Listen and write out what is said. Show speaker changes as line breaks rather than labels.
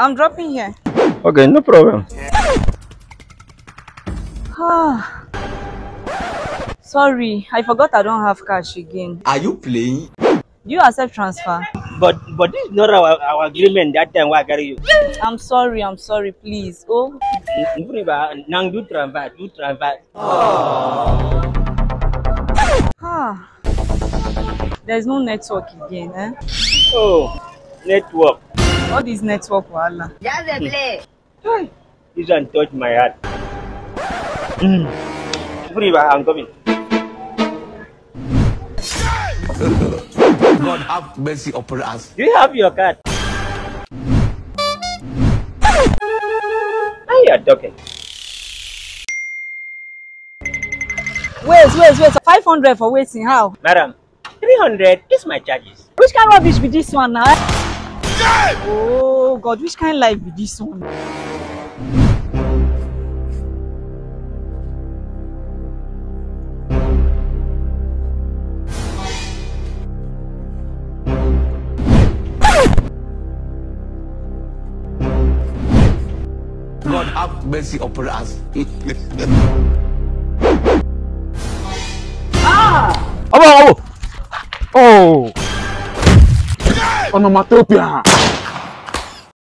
I'm dropping here.
Okay, no problem.
Sorry, I forgot I don't have cash again.
Are you playing?
Do you accept transfer?
But this is not our agreement that time. Why carry you?
I'm sorry, please. Oh.
Now do transfer.
There's no network again, eh?
Oh, network.
All this network, wala.
Just a play.
This one touched my heart. I'm coming.
God have mercy upon us.
Do you have your card? How you are talking?
Wait. 500 for waiting, how?
Madam, 300 is my charges.
Which kind of rubbish be this one now? Oh God, which kind of life be this one?
God have mercy upon us.
Oh! Onomatopia!